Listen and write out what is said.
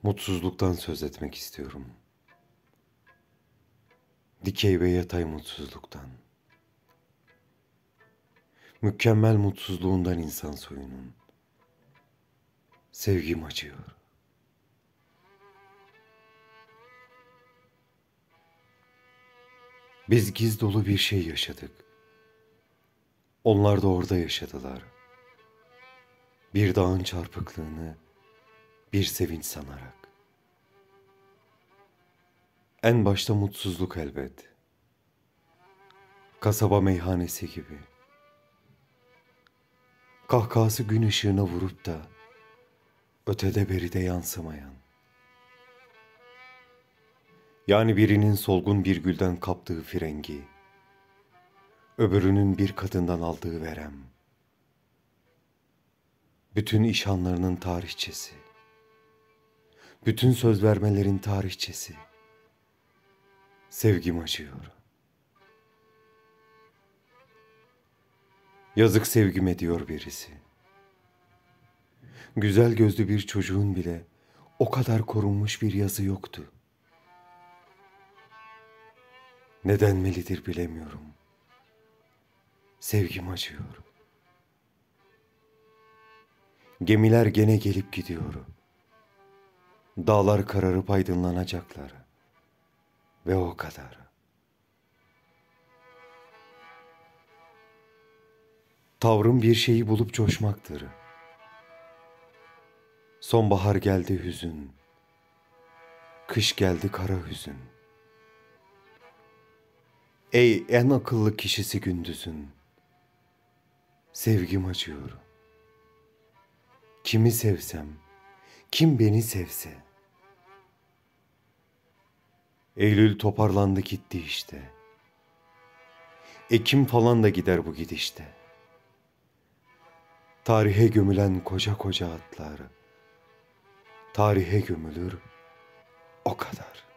Mutsuzluktan söz etmek istiyorum. Dikey ve yatay mutsuzluktan. Mükemmel mutsuzluğundan insan soyunun. Sevgim acıyor. Biz giz dolu bir şey yaşadık. Onlar da orada yaşadılar. Bir dağın çarpıklığını bir sevinç sanarak. En başta mutsuzluk elbet. Kasaba meyhanesi gibi. Kahkahası gün ışığına vurup da ötede beride yansımayan. Yani birinin solgun bir gülden kaptığı frengi, öbürünün bir kadından aldığı verem. Bütün iş anlarının tarihçesi. Bütün söz vermelerin tarihçesi. Sevgim acıyor. Yazık sevgime diyor birisi. Güzel gözlü bir çocuğun bile o kadar korunmuş bir yazı yoktu. Ne denmelidir bilemiyorum. Sevgim acıyor. Gemiler gene gelip gidiyor. Dağlar kararıp aydınlanacaklar. Ve o kadar. Tavrım bir şeyi bulup coşmaktır. Sonbahar geldi hüzün. Kış geldi kara hüzün. Ey en akıllı kişisi gündüzün. Sevgim acıyor. Kimi sevsem, kim beni sevse. Eylül toparlandı gitti işte. Ekim falan da gider bu gidişte. Tarihe gömülen koca koca atlar. Tarihe gömülür o kadar.